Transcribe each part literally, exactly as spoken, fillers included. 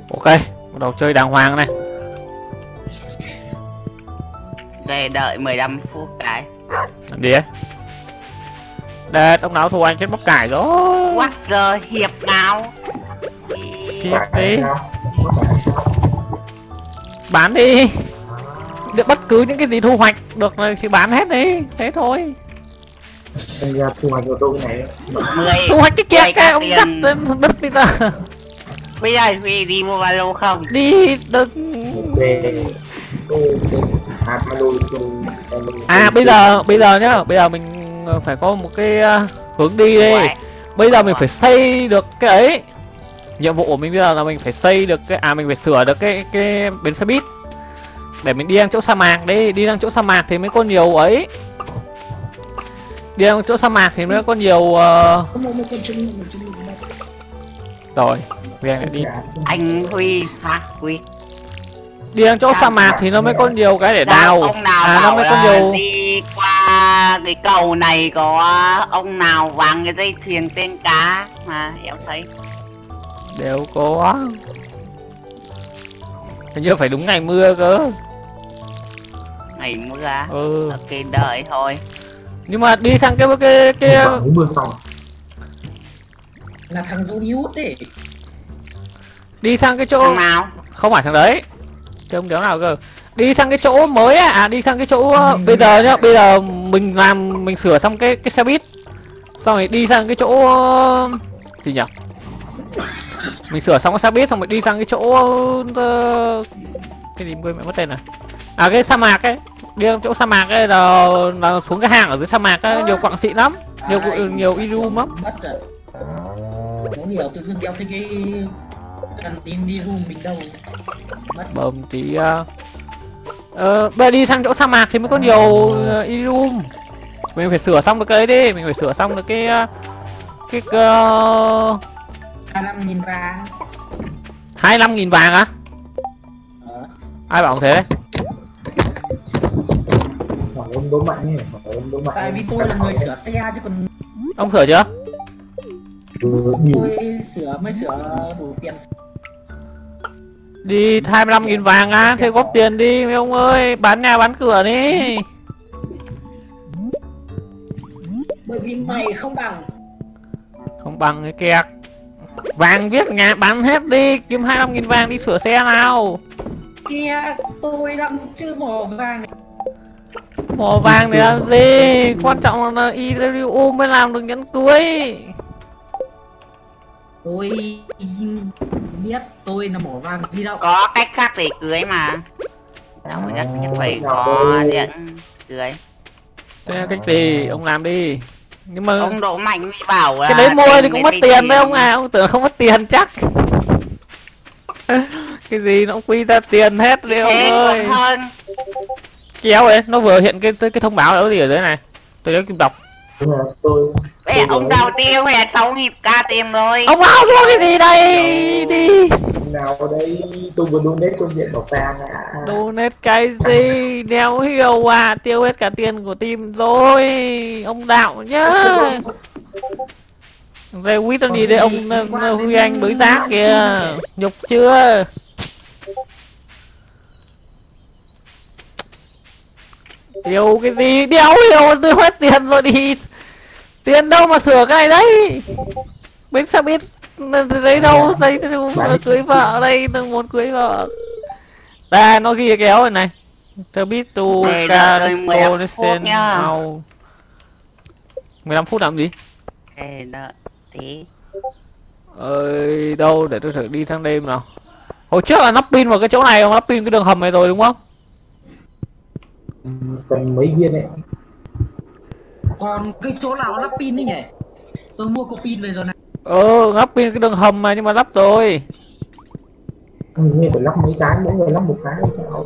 Ok, bắt đầu chơi đàng hoàng này. Đây đợi mười lăm phút cái. Làm gì ấy? Để ông nào thua anh chết bóc cải rồi. What giờ hiệp nào? Hiệp đi. Bán đi. Được bất cứ những cái gì thu hoạch được thì bán hết đi. Thế thôi. Thu hoạch của tôi này. Thu hoạch cái kia cái ông dắt lên đất đi ta. Bây giờ Huy đi mua ba lô không? Đi đừng. À bây giờ bây giờ nhá, bây giờ mình phải có một cái uh, hướng đi đi. Bây giờ mình phải xây được cái ấy. Nhiệm vụ của mình bây giờ là mình phải xây được cái à mình phải sửa được cái cái bến xe buýt để mình đi sang chỗ sa mạc đi, đi sang chỗ sa mạc thì mới có nhiều ấy. Đi sang chỗ sa mạc thì mới có nhiều uh... rồi, về lại đi. Anh Huy hả? Huy. Đi sang chỗ sa mạc thì nó mới có nhiều cái để đào. Ông nào à nó mới có nhiều đi qua cái cầu này có ông nào vàng cái dây thuyền tên cá mà em thấy đều có. Hình như phải đúng ngày mưa cơ. Ngày mưa à? Ừ. Ok đợi thôi. Nhưng mà đi sang cái cái cái mưa xong là thằng Julius đấy. Đi sang cái chỗ thằng nào? Không phải thằng đấy. Chứ không đéo nào cơ. Đi sang cái chỗ mới á, à đi sang cái chỗ ừ. Bây giờ nhá, bây giờ mình làm mình sửa xong cái cái xe buýt. Xong rồi đi sang cái chỗ gì nhỉ? Mình sửa xong cái xe buýt xong rồi đi sang cái chỗ uh, cái gì quên mẹ mất tên này. À cái sa mạc ấy, đi sang chỗ sa mạc ấy là, là xuống cái hang ở dưới sa mạc ấy, nhiều quặng xịn lắm, nhiều à, nhiều iridium lắm. Mất rồi. Có nhiều tự dưng đeo thấy cái cần tin đi room mình đâu. Mất. Bầm tí uh... Ờ, bây giờ đi sang chỗ sa mạc thì mới có nhiều uh, iridium. Mình phải sửa xong được cái ấy đi, mình phải sửa xong được cái uh, cái uh... hai mươi lăm nghìn vàng. hai mươi lăm nghìn vàng á? Ờ. Ai bảo thế đấy? Ông đố mạnh nhỉ? Ông đố mạnh. Tại vì tôi là người sửa xe chứ còn. Ông sửa chưa? Ừ, tôi sửa mới sửa đủ tiền. Đi hai mươi lăm nghìn vàng á, thế góp tiền đi mấy ông ơi, bán nhà bán cửa đi. Bởi vì mày không bằng. Không bằng cái kẹt. Vàng viết nhà bán hết đi, kiếm hai mươi lăm nghìn vàng đi sửa xe nào. Kia tôi đang chưa mỏ vàng này. Mỏ vàng để làm gì? Quan trọng là iridium mới làm được nhẫn cưới. Tôi biết tôi là mỏ vàng gì đâu. Có cách khác để cưới mà. Đâu nhất nhất phải có điện cưới. Thế là cách gì? Ông làm đi. Nhưng mà ông Đỗ Mạnh bảo là cái đấy mua thì cũng mất tiền đấy ông à, ông tưởng không mất tiền chắc. Cái gì nó cũng quy ra tiền hết đi ông ơi. Hơn. Kéo ấy, nó vừa hiện cái cái thông báo đó gì ở dưới này. Tôi nhớ kim đọc. Tôi Ê, ông đầu tiêu hè sáu nghìn k tiền rồi. Ông nào mua cái gì đây? Đi. Nào ở đây tôi vừa donate cho viện bảo tàng à. Donate cái gì? Đéo hiểu à, tiêu hết cả tiền của team rồi. Ông đạo nhá. Về quýt làm gì đây ông Huy Anh bới rác kìa. Nhục chưa? Tiêu cái gì? Đéo hiểu, tôi hết tiền rồi đi. Tiền đâu mà sửa cái này đấy. Bến xe buýt đấy đâu, xây cưới vợ đây, đừng muốn cưới vợ. Đây nó ghi kéo rồi này. Tớ biết tu ca donation now. mười lăm phút làm gì? Ê, đợi tí. Ơi đâu để tôi thử đi sang đêm nào. Hồi trước là nắp pin vào cái chỗ này, ông nắp pin cái đường hầm này rồi đúng không? Cần mấy viên đấy. Còn cái chỗ nào lắp pin đấy nhỉ? Tôi mua có pin về rồi này. Ừ, lắp pin cái đường hầm mà nhưng mà lắp rồi. Mình nghe phải lắp mấy cái, mỗi người lắp một cái hay sao?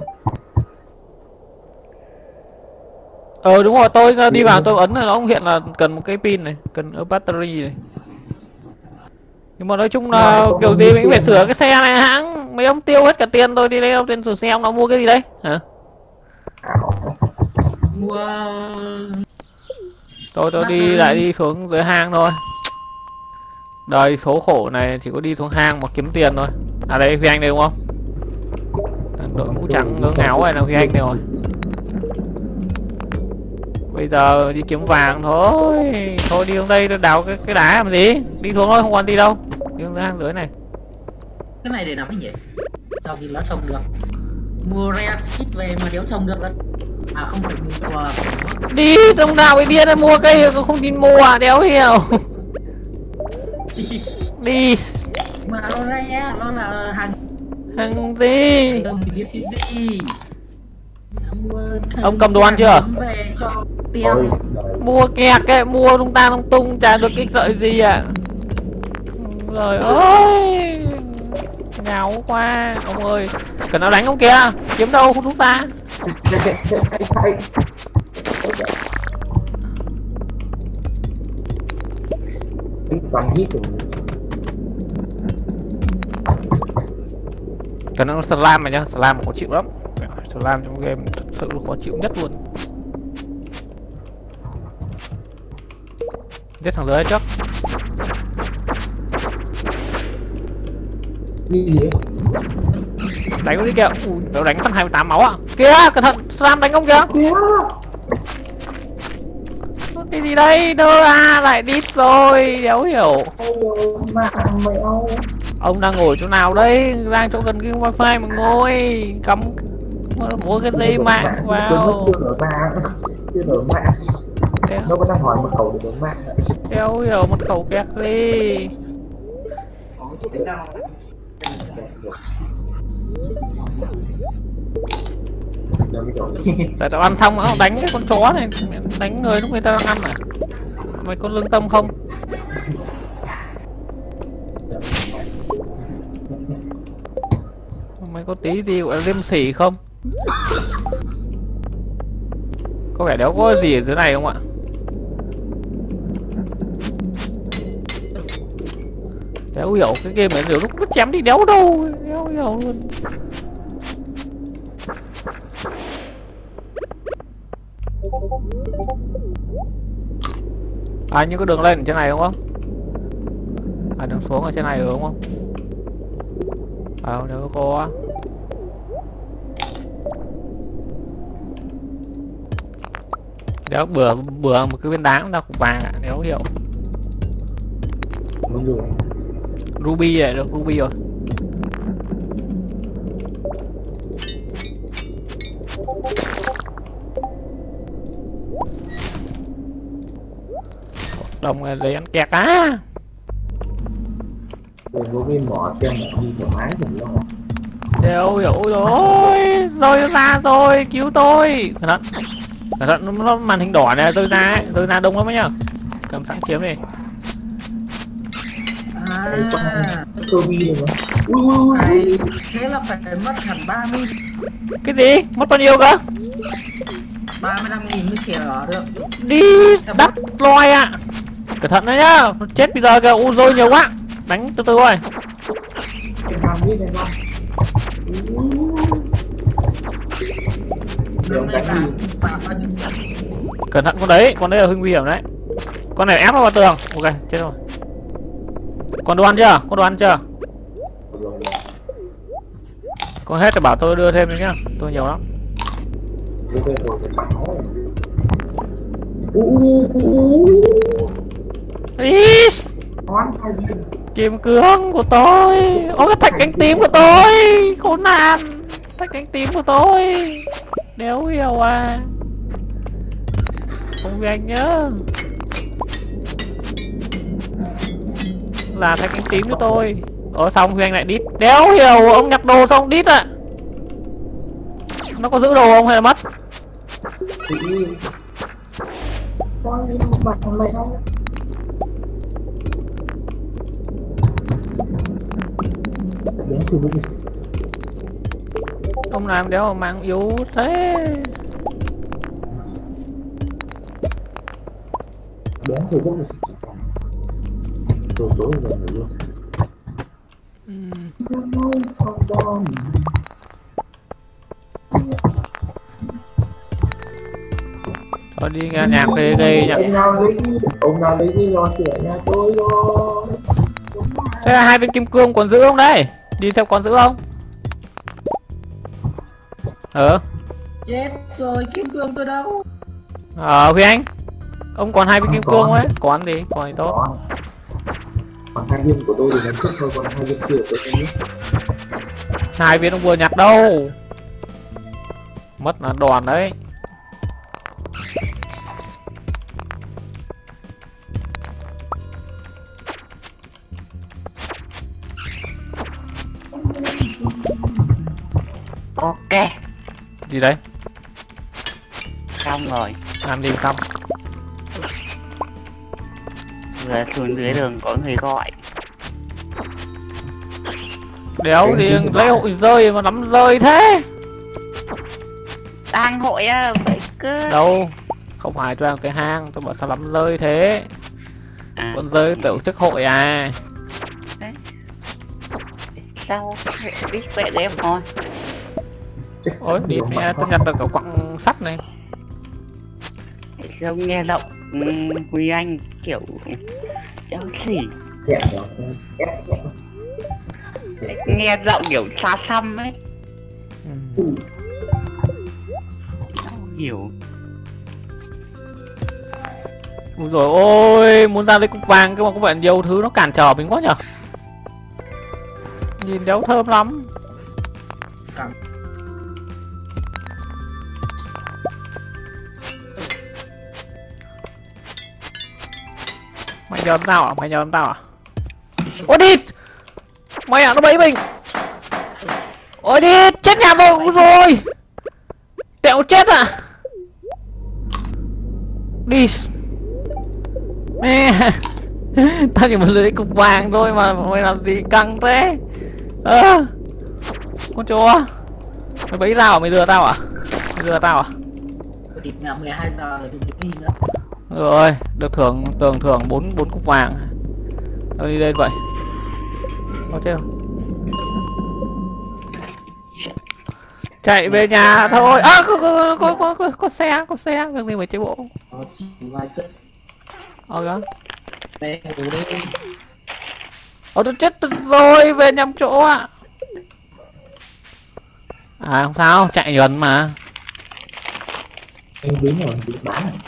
Ờ đúng rồi, tôi đi vào tôi ấn rồi nó không hiện là cần một cái pin này, cần ở battery này. Nhưng mà nói chung là kiểu gì mình phải sửa cái xe này hãng. Mấy ông tiêu hết cả tiền tôi đi lấy đâu tiền sửa xe, ông nó mua cái gì đấy hả? Mua. Tôi tôi đi lại đi xuống dưới hang thôi. Đời số khổ này chỉ có đi xuống hang mà kiếm tiền thôi. À đây Huy Anh đây đúng không? Thằng đội mũ trắng ngớ ngáo này là Huy Anh đây rồi. Bây giờ đi kiếm vàng thôi. Thôi đi xuống đây đào cái, cái đá làm gì. Đi xuống thôi không còn đi đâu. Đi xuống hang dưới này. Cái này để làm cái gì? Sao thì nó trồng được? Mua rare skip về mà đéo trồng được đó. À không phải mua. Đi trong nào bị điên mua cây không tin mua à, đéo hiểu. Đi. Mà nó rare, nó là hàng hàng gì? Không biết cái gì. Ông cầm đồ ăn chưa? Về cho Ôi, Mua kẹt cái mua lung ta lung tung chả được cái sợi gì à. Rồi ơi. Ngáo quá ông ơi. Cần nó đánh ông kìa. Kiếm đâu không chúng ta. toàn hit rồi. Cần nó slam này nhá, slam khó chịu lắm. Slam trong game thật sự là khó chịu nhất luôn. Giết thằng dưới trước. Đi gì? Đánh nó đi kìa. Ui, nó đánh thằng hai mươi tám máu à. Kìa, cẩn thận, slam đánh ông kìa. Cái gì đây? Đơ à, lại đít rồi, đéo hiểu. Ông đang ngồi chỗ nào đấy? Đang chỗ gần cái wifi mà ngồi. Cắm mua cái dây mạng vào. Chưa đổi mạng. Chưa đổi mạng. Nó vẫn đang hỏi mật khẩu để đổi mạng. Đéo hiểu mật khẩu kẹt đi. Tại tao ăn xong nó đánh cái con chó này, đánh người lúc người ta đang ăn à. Mày có lương tâm không? Mày có tí gì gọi là liêm sỉ không? Có vẻ đéo có gì ở dưới này không ạ? Đéo hiểu cái game này nhiều lúc nó chém đi đéo đâu. Đéo hiểu luôn. À nhưng có đường lên ở trên này đúng không? À đường xuống ở trên này đúng không? À nếu có đéo bừa bừa một cái viên đá ra cục vàng ạ, à, đéo hiểu. Ruby này được Ruby rồi. Đồng này lấy ăn kẹt á. Ruby mỏ xem mỏ đi thoải mái rồi không? Đéo hiểu rồi. Rơi ra rồi, cứu tôi. Cẩn thận. Cẩn thận nó màn hình đỏ này rơi ra, rơi ra đông lắm nhá. Cầm sẵn kiếm đi. À, Ruby rồi mà. Ui, thế là phải mất hẳn ba mươi. Cái gì? Mất bao nhiêu cơ? ba mươi lăm nghìn mới xẻ ở được. Đi đắt loài ạ. À. Cẩn thận đấy nhá. Chết bây giờ kìa. U rơi nhiều quá. Đánh từ từ thôi. Cẩn thận con đấy. Con đấy là hơi nguy hiểm đấy. Con này ép nó vào tường. Ok chết rồi. Con đồ ăn chưa? Con đồ ăn chưa? Con hết thì bảo tôi đưa thêm đi nhá. Tôi nhiều lắm. Is. Kim cương của tôi. Ôi cái thạch cánh tím của tôi. Khốn nạn. Thạch cánh tím của tôi. Đéo hiểu à. Không vì anh nhớ. Là thạch cánh tím cho tôi. Ủa xong Huy Anh lại đít. Đéo hiểu ông nhặt đồ xong đít ạ. À. Nó có giữ đồ không hay là mất? Ông làm đéo mà mang yếu thế. Đéo thì cũng tối tối rồi luôn. Thôi đi nghe nhạc ghê ghê nhỉ. Ông nào lấy ông nào lấy đi lo sửa nhà tôi rồi. Thế là hai viên kim cương còn giữ không đấy? Đi theo còn giữ không? Ờ. Chết rồi, kim cương tôi đâu? Ờ Huy Anh, ông còn hai viên kim cương ấy, còn gì? Còn gì tốt. Có. Còn hai viên của tôi thì nó trước thôi, còn hai viên kia của tôi không biết. Hai viên ông vừa nhặt đâu. Mất là đòn đấy. Ok. Gì đấy? Xong rồi. Làm đi xong. Vừa xuống dưới đường có người gọi. Đéo thì lấy hội rơi mà nắm rơi thế. Đang hội á, vậy cứ... Đâu, không phải tôi đang cái hang, tôi bảo sao nắm rơi thế. À, Con rơi tổ chức hội à. sao biết vậy đấy em thôi. Ôi, đi mẹ, tôi nhặt được cả quặng sắt này. Sao nghe giọng um, Huy Anh kiểu cháu xỉ. Kẹo rồi, ép kẹo. Nghe giọng kiểu xa xăm ấy. Ừ. Không hiểu. Ui rồi ôi, muốn ra lấy cục vàng cơ mà có vẻ nhiều thứ nó cản trở mình quá nhở. Nhìn đéo thơm lắm. Cảm. Mày nhờ tao à? Mày nhờ tao à? Ôi đi! Mày à, nó bẫy mình! Ôi đi! Chết nhà rồi! Ui rồi! Tẹo chết à! Đi! Mẹ! Tao chỉ muốn lấy cục vàng thôi mà mày làm gì căng thế? Ơ! À, con chó! Mày bẫy tao à? Mày lừa tao à? Mày lừa tao à? Điểm là mười hai giờ rồi thì đi nữa. Rồi, được thưởng tưởng thưởng bốn bốn cục vàng. Tao đi lên vậy. Có chết không? Chạy về nhà thôi. À, có có có có có, có xe, có xe, việc gì phải chạy bộ. Có chỉ vài chút. Ờ kìa. Về ngủ đi. Ờ tôi chết rồi, về nhầm chỗ ạ. À không sao, chạy gần mà. Anh đến rồi, bị bán này.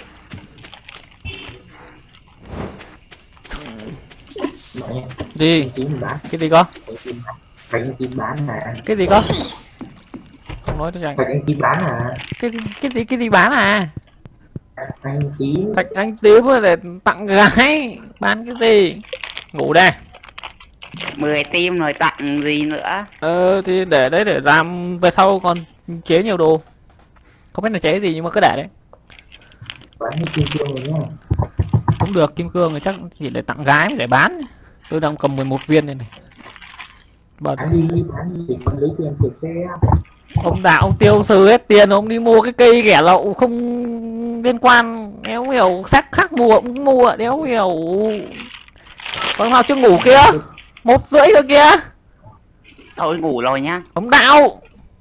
Đi. Tím bán. Cái gì có? Phải anh tím bán à? Cái gì có? Không nói tôi chạy. Phải anh tím bán à? Cái cái gì cái gì bán à? Anh tím. Thạch anh tím để tặng gái. Bán cái gì? Ngủ đây. Mười tim rồi tặng gì nữa? Ờ thì để đấy để làm về sau còn chế nhiều đồ. Không biết là chế gì nhưng mà cứ để đấy. Bán kim cương rồi nhá. Cũng được, kim cương thì chắc chỉ để tặng gái để bán. Tôi đang cầm mười một viên đây này. Bật. Bán đi, bán đi để con lấy tiền sửa xe. Ông đạo ông tiêu sử hết tiền ông đi mua cái cây ghẻ lậu không liên quan, đéo hiểu, sắc khác mua cũng mua, đéo hiểu. Con nào chưa ngủ kia, một rưỡi rồi kia. Tôi ngủ rồi nhá. Ông đạo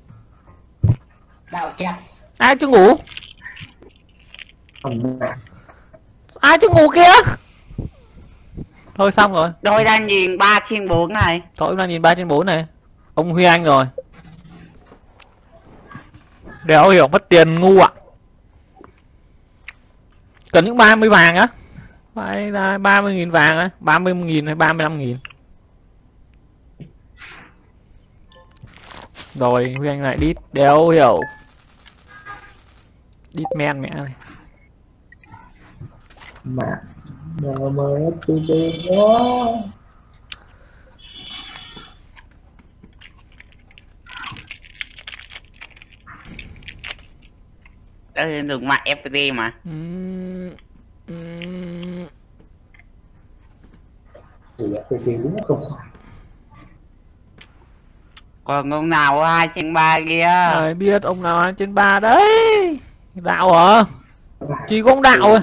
Đạo kẹt. ai chưa ngủ? Ông đạo. Ai chưa ngủ kia? Thôi xong rồi. Tôi đang nhìn ba trên bốn này. Tôi đang nhìn ba trên bốn này. Ông Huy Anh rồi. Đéo hiểu, mất tiền ngu ạ. Cần những ba mươi vàng á. Phải là ba mươi nghìn vàng á. Ba mươi nghìn hay ba mươi lăm nghìn. Rồi Huy Anh lại đít. Đéo hiểu. Đít men mẹ này. Mà mà mới từ từ đó. Đây dùng mạng ép pê tê mà. Uhm, uhm. Thì ép pê tê đúng không sai. Còn ông nào hai trên ba kia? Rồi biết ông nào hai trên ba đấy. Đạo hả? Chỉ có ông đạo thôi.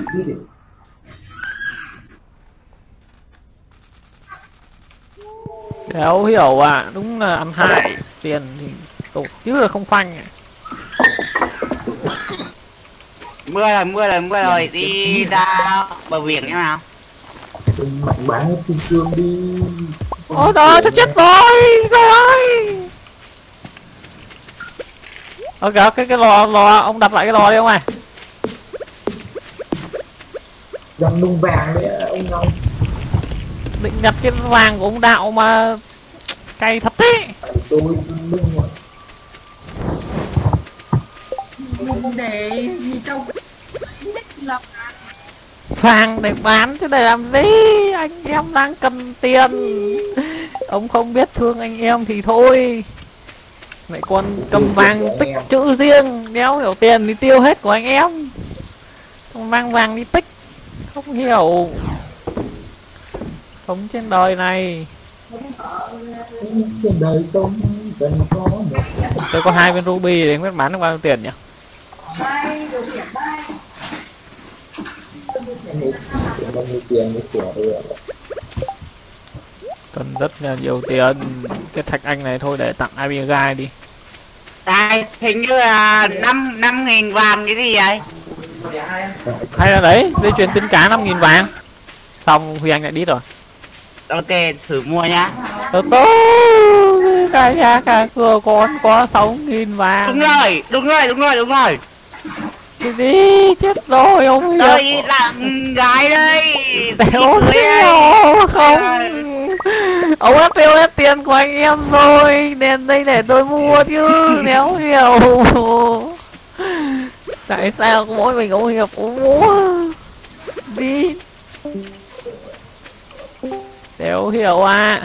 Đéo hiểu à, đúng là ăn hại tiền thì tụt chứ là không phanh à. Mưa rồi, mưa rồi, mưa rồi, đi ra bờ biển như nào? Mạnh bán kim cương đi. Ôi trời, tôi chết rồi. Trời ơi. Ok, cái cái lò lò ông đặt lại cái lò đi ông ơi. Dòng nung vàng đấy ông Long. Định nhặt cái vàng của ông Đạo mà cay thật thế. Tôi nung rồi. Nung để trong làm Vàng để bán chứ để làm gì? Anh em đang cần tiền. Ông không biết thương anh em thì thôi. Lại còn cầm vàng tích chữ riêng. Đéo hiểu tiền thì tiêu hết của anh em. Không mang vàng đi tích. Không hiểu. Sống trên đời này. Trên đời sống cần có một. Tôi có hai viên ruby để biết bán được bao nhiêu tiền nhỉ? Bao nhiêu tiền mới sửa được. Cần rất là nhiều tiền. Cái thạch anh này thôi để tặng Abigail đi. Đây, hình như là năm năm nghìn vàng cái gì vậy? Hay là đấy, dây chuyền tin cá năm nghìn vàng. Xong Huy Anh lại đi rồi. Ok, thử mua nhá. Tốt tốt. Cả nhà cả cửa con có sáu nghìn vàng. Đúng rồi, đúng rồi, đúng rồi, đúng rồi. Cái gì? Chết rồi ông Tôi Hiệp. làm gái đây. Đéo tiêu không. Ông đã tiêu hết tiền của anh em rồi. Nên đây để tôi mua chứ. Đéo hiểu. Tại sao mỗi mình ông Hiệp cũng mua. Đi. Đéo hiểu à.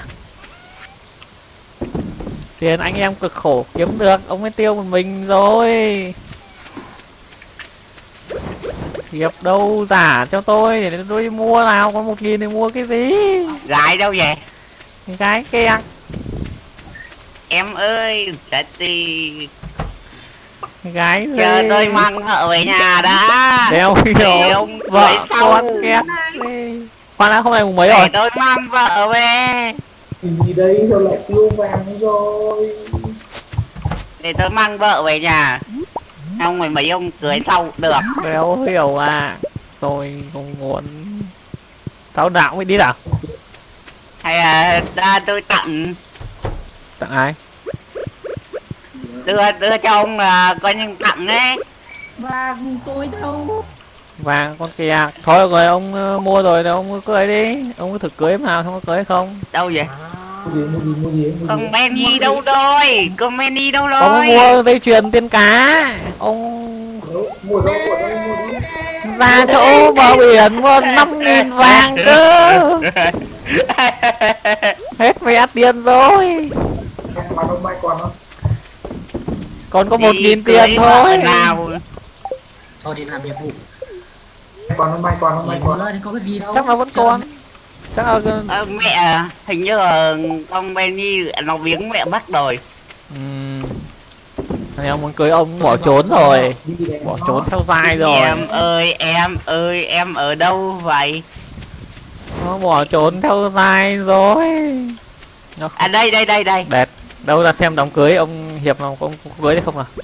Tiền anh em cực khổ kiếm được. Ông mới tiêu một mình rồi. Hiệp đâu giả cho tôi để tôi đi mua nào. Có một nghìn thì mua cái gì. Gái đâu vậy? Cái kia. Em ơi, trả tiền. Gái gì. Chờ tôi mang vợ về nhà đã. Đéo hiểu. ông Vợ cưới con sau. két đi. Khoan đã, hôm nay mùng mấy Để rồi? tôi mang vợ về. Gì đấy sao lại tiêu vàng rồi. Để tôi mang vợ về nhà. Ông mày mấy ông cưới sau được. Đéo hiểu à. Tôi không muốn. Tao đạo mới đi nào. Hay là ra tôi tặng. Tặng ai? Đưa đưa cho ông là coi như tặng ấy. và tôi đâu. Vàng con kia. Thôi rồi ông uh, mua rồi thì ông cưới đi. Ông có thử cưới nào không có cưới không? Đâu vậy? Mua gì mua gì mua gì mua Con gì. Benny đâu rồi? Con Benny đâu Ông rồi? mua dây chuyền tiên cá. Ông Mua đâu mua đâu mua đi. ra chỗ bờ biển mua năm nghìn vàng cơ. Hết vé tiền rồi. Mà đâu mai còn không? Còn có một Đi nghìn cưới tiền vợ thôi. nào? Thôi đi làm nhiệm vụ. Còn không mai còn không mai Mai còn. thì có cái gì đâu. Chắc là vẫn còn. Chắc là Ờ, mẹ hình như là con Benny nó viếng mẹ mất rồi. Ừm. Anh em muốn cưới ông bỏ trốn rồi. Bỏ trốn theo dai rồi. Em ơi em ơi em ở đâu vậy? Nó bỏ trốn theo dai rồi. Nó À đây đây đây đây. đẹp. Đâu ra xem đám cưới ông Hiệp nào có có cưới hay không nào?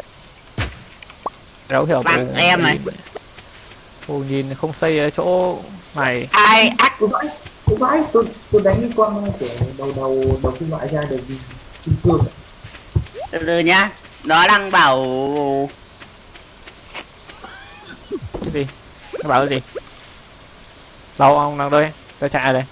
Đâu hiểu Bạn em này. Ồ, nhìn không xây ở chỗ này. Ai ác Tôi vãi, tôi vãi, tôi tôi đánh cái con của đầu đầu đầu kim loại ra được kim cương. từ từ nhá. Nó đang bảo Cái gì? Nó bảo cái gì? Đâu ông đang đây? Tôi chạy ở đây.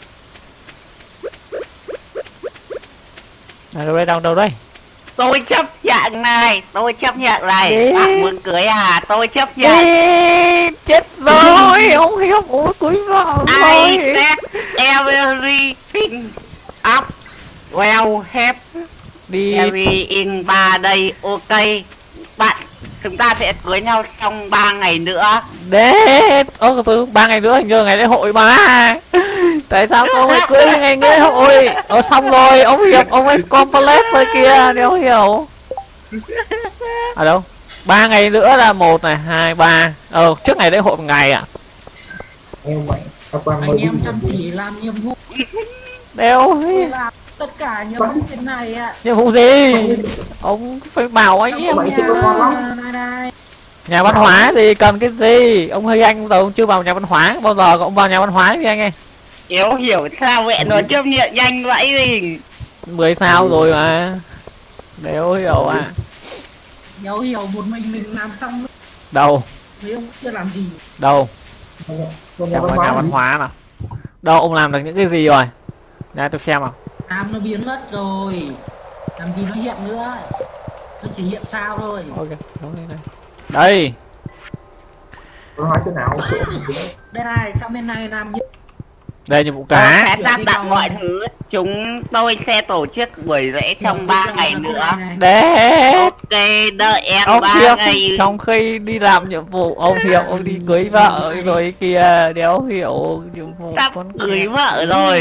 À, đâu đây đâu đâu đây? tôi chấp nhận này, tôi chấp nhận này. Đi. Bạn muốn cưới à? Tôi chấp nhận. Ê, chết rồi, ông Hiệp ủa cưới vợ I rồi. set everything up well have Đi every in ba đây. Ok bạn, chúng ta sẽ cưới nhau trong ba ngày nữa. để ơ từ ba ngày nữa hình như ngày lễ hội mà. Tại sao ông ấy cưới ngày lễ hội? Ờ xong rồi, ông Hiệp ông ấy complete rồi kìa, đéo hiểu. À đâu? Ba ngày nữa là một này, hai, ba. Ờ trước ngày lễ hội một ngày ạ. À? Em mày, tao quan Anh em chăm chỉ làm nhiệm vụ. Đéo Tôi làm tất cả nhiệm vụ thế này ạ. nhiệm vụ gì? Ông phải bảo anh em. Mày chưa có ngon lắm. Này này. Nhà văn hóa thì cần cái gì? Ông hơi anh giờ ông chưa vào nhà văn hóa bao giờ, ông vào nhà văn hóa đi anh ơi. Đéo hiểu sao mẹ nó chấp nhận nhanh vậy gì. Mười sao rồi mà. Đéo hiểu à. Đéo hiểu một mình mình làm xong Đâu? mấy ông chưa làm gì. Đâu? Con Trong nhà nhà văn văn hóa hóa nào. Đâu ông làm được những cái gì rồi? Để tôi xem nào. Làm nó biến mất rồi. Làm gì nó hiện nữa. Nó chỉ hiện sao thôi. Ok, đúng đây này. Đây. văn hóa chỗ nào? Đây này, sang bên này làm như Đây nhiệm vụ Tôi cá. sẽ sắp đặt mọi thứ. Chúng tôi sẽ tổ chức buổi lễ trong ba ngày nữa. Để. Ok, đợi em Ông ba Hiệp ngày. trong khi đi làm nhiệm vụ ông Hiệp ông đi cưới vợ rồi kìa. Đéo hiểu nhiệm vụ Sắp con cưới vợ rồi.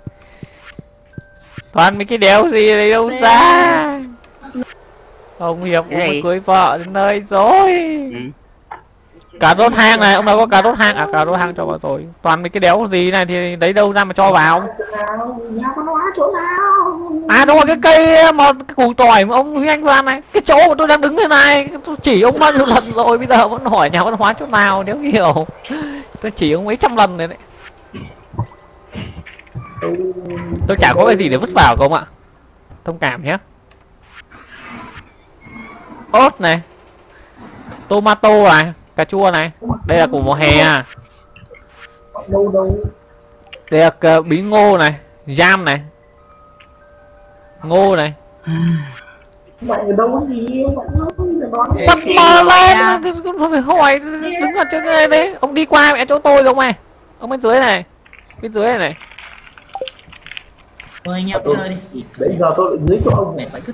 toàn mấy cái đéo gì đấy đâu ra. Ông Hiệp cũng Cái mới gì? cưới vợ đến nơi rồi. Ừ. Cà rốt hang này, ông nào có cà rốt hang à? Cà rốt hang cho vào rồi. Toàn mấy cái đéo gì này thì lấy đâu ra mà cho vào. Chỗ nào? Nhà văn hóa chỗ nào? À đúng rồi, cái cây mà cái củ tỏi mà ông Huy Anh ra này, cái chỗ mà tôi đang đứng thế này tôi chỉ ông bao nhiêu lần rồi, bây giờ vẫn hỏi nhà văn hóa chỗ nào nếu hiểu. Tôi chỉ ông mấy trăm lần rồi đấy. Tôi chả có cái gì để vứt vào không ạ. Thông cảm nhé. Ớt này, tomato này, cà chua này. Đây là củ mùa hè à. Đâu đâu? Đây là cà- bí ngô này, jam này, ngô này. Mày ở đâu có gì? Mày nói để Bắt Thì mò gọi lên, à. không phải hỏi, đứng ở trên này đấy. Ông đi qua mẹ chỗ tôi không này. Ông bên dưới này, bên dưới này này. Thôi anh em chơi đi. Bây giờ tôi lại dưới chỗ ông Mệt này. vậy cứ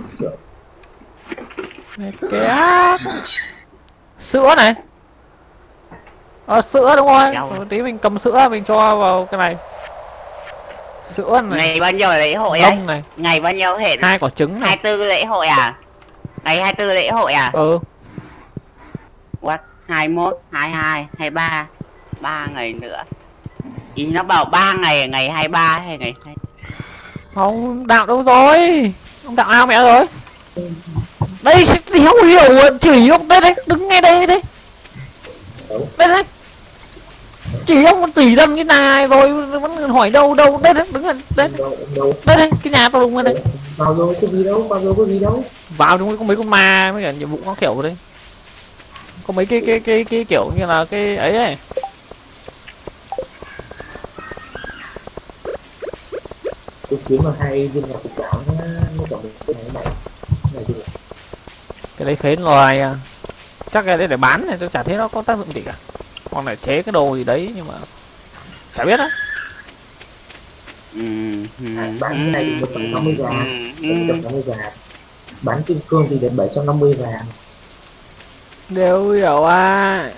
Kìa. Sữa này. Ờ, sữa đúng rồi. Ờ, tí mình cầm sữa mình cho vào cái này. Sữa này, Ngày bao nhiêu là lễ hội ấy? lông này, Ngày bao nhiêu hệ? hai quả trứng này. hai mươi tư lễ hội à? Ngày hai mươi tư lễ hội à? Ừ. What? hai mươi mốt, hai mươi hai, hai mươi ba. ba ngày nữa. Ý nó bảo ba ngày, ngày hai mươi ba hay ngày hai mươi tư? Ông đạo đâu rồi? Ông đạo ao mẹ rồi? Đây thì không hiểu, chỉ ông đây đây, đứng ngay đây đây. Đây đây. Chỉ ông chỉ đâm cái này rồi vẫn hỏi đâu đâu đây đấy, đứng ở đây. Đâu, đâu? Đây đây, cái nhà tôi đúng rồi đây. Vào rồi có gì đâu? Vào rồi có gì đâu? Vào đúng có mấy con ma mấy cả nhiệm vụ nó kiểu đấy. Có mấy cái cái cái cái kiểu như là cái ấy ấy. Tôi kiếm mà hai viên ngọc chảo nó nó chọn được cái này này. Này gì? Cái đấy phế loài à. Chắc cái đấy để bán này tôi chả thấy nó có tác dụng gì cả. Hoặc là chế cái đồ gì đấy nhưng mà chả biết á. Ừ, ừ, À, bán cái này được một trăm năm mươi ừ, vàng. ừ. một trăm năm mươi vàng. Bán kim cương thì được bảy trăm năm mươi vàng. Đều hiểu à.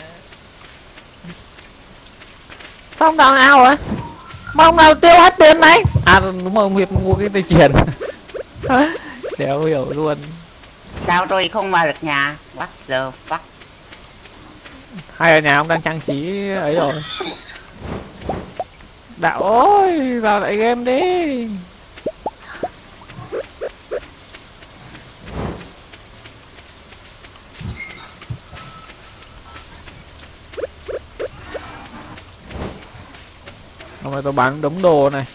Xong đào nào hả? Mà ông nào tiêu hết tiền này? À đúng rồi, ông Hiệp mua cái dây chuyền. Đều hiểu luôn. Sao tôi không vào được nhà? What the fuck? Hay ở nhà ông đang trang trí ấy rồi. Đạo ơi, vào lại game đi. Hôm nay tôi bán đống đồ này.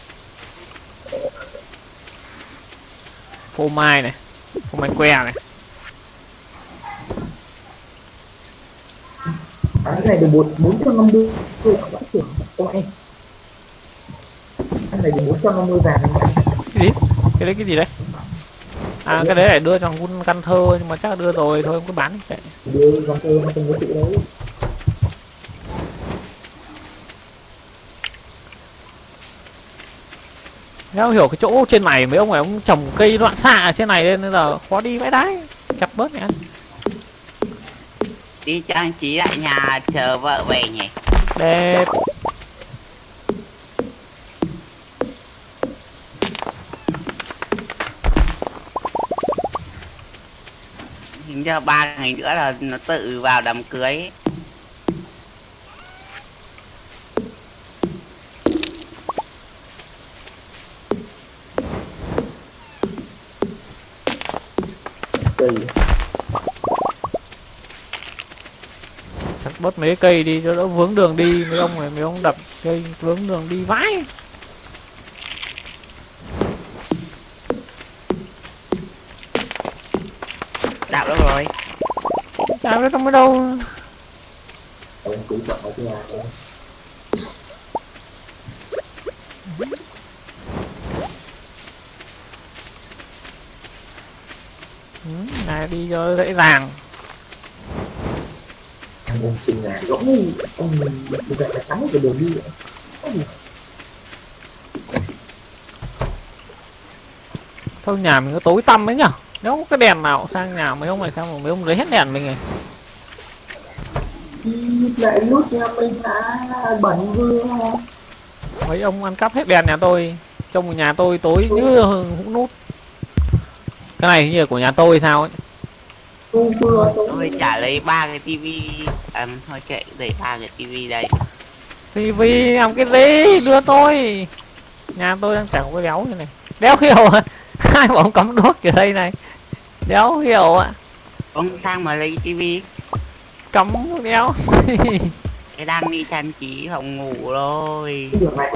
Phô mai này, phô mai que này. Bán cái này được bốn bốn trăm năm mươi tôi đã thưởng cho em. Cái này được bốn trăm năm mươi vàng. Cái gì? Cái đấy cái gì đấy? À cái đấy để đưa cho con căn thơ nhưng mà chắc là đưa rồi thôi không cứ bán chạy. Đưa con thơ nó không có chữ đấy. Nếu hiểu cái chỗ trên này mấy ông này ông trồng cây loạn xạ ở trên này nên là khó đi vãi đái. Chặt bớt mẹ ăn. Đi trang trí lại nhà chờ vợ về nhỉ? Đẹp. Hình như ba ngày nữa là nó tự vào đám cưới. Cây. Chặt bớt mấy cây đi cho đỡ vướng đường đi, mấy ông này mấy ông đập cây vướng đường đi vãi. Đạo đâu rồi? Chả biết trong đâu. Em cũng chọn ở nhà thôi. Ừ, này đi cho dễ dàng. Ông trình nhà giống như ông mình bây giờ phải tắm cái đường đi vậy. Thôi nhà mình có tối tăm ấy nhở. Nếu có cái đèn nào sang nhà mấy ông này sao mà mấy ông lấy hết đèn mình này. Lại lút nhà mình đã bẩn vừa. Mấy ông ăn cắp hết đèn nhà tôi. Trong nhà tôi tối như hũ nút. Cái này như là của nhà tôi sao ấy. Tôi trả lấy ba cái tivi. À, thôi kệ, để ba cái tivi đây. Tivi làm cái gì? Đưa tôi. Nhà tôi đang chẳng có cái đéo như này. Đéo hiểu à? Hai bọn cắm đuốc ở đây này. Đéo hiểu ạ. À? Ông sang mà lấy tivi. Cắm đéo. Cái đang đi trang trí phòng ngủ rồi.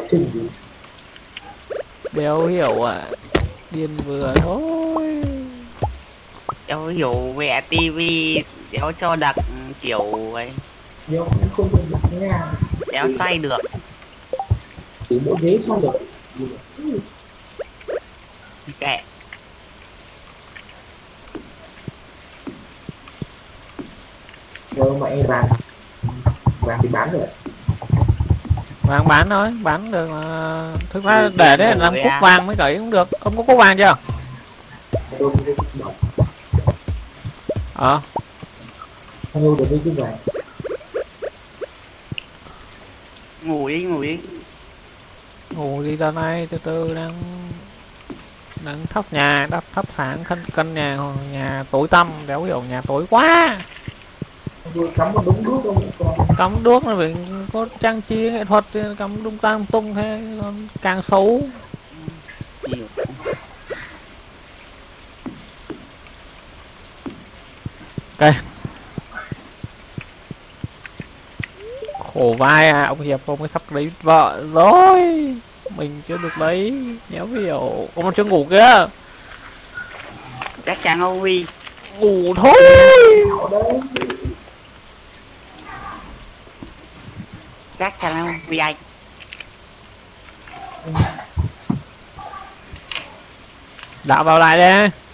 Đéo hiểu ạ. À. Điên vừa thôi. Đéo hiểu mẹ tivi. Đéo cho đặt kiểu ấy. Đéo không được đặt nha. Đéo xoay được. Chỉ mỗi ghế xoay được. Kệ. Rồi mà em vàng. Vàng thì bán rồi. Vàng bán thôi, bán được mà. Thực ra để đấy làm cúc vàng mới cởi cũng được. Ông có cúc vàng chưa? Ờ. Hello được đi chứ vàng. Ngủ đi, ngủ đi. Ngủ đi ra này, từ từ đang đang thắp nhà, đắp thắp sáng căn căn nhà nhà tối tăm, đéo hiểu nhà tối quá. Cắm một đống đuốc không? Cắm đuốc là phải có trang trí nghệ thuật, cắm đung tăng tung thế càng xấu. Ok. Khổ vai à, ông Hiệp ông ấy sắp lấy vợ rồi. Mình chưa được lấy, đéo hiểu. Ông chưa ngủ kìa. Chắc chắn ông Huy. Ngủ thôi. Chắc chắn ông Huy anh. Đạo vào lại đây.